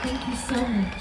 Thank you so much.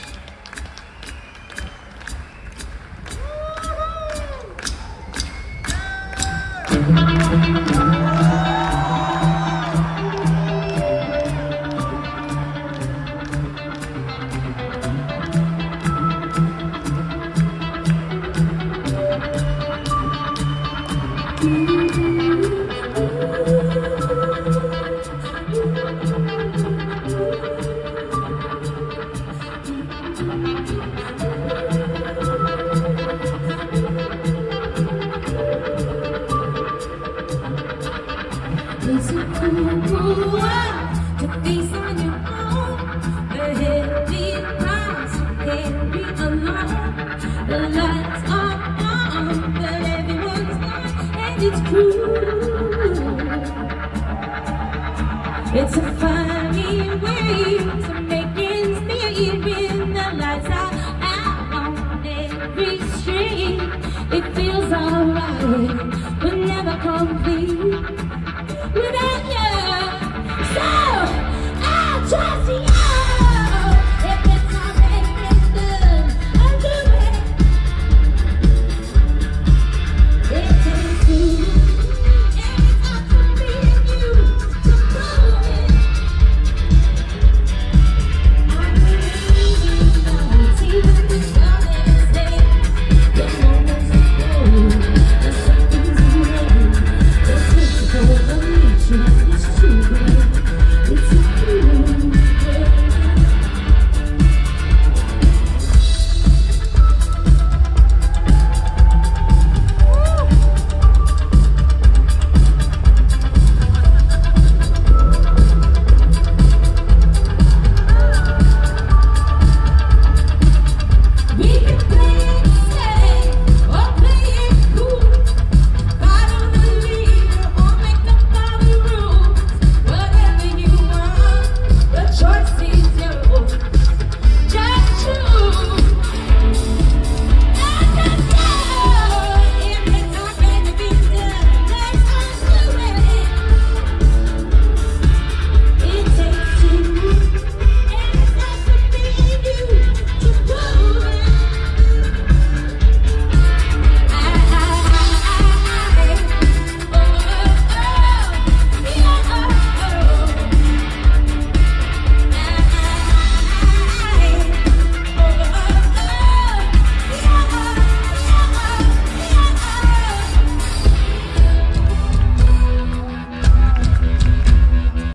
It's a cool world to face on your own. The heavy price you carry alone. The lights are on, but everyone's gone, and it's cruel. It's a funny way to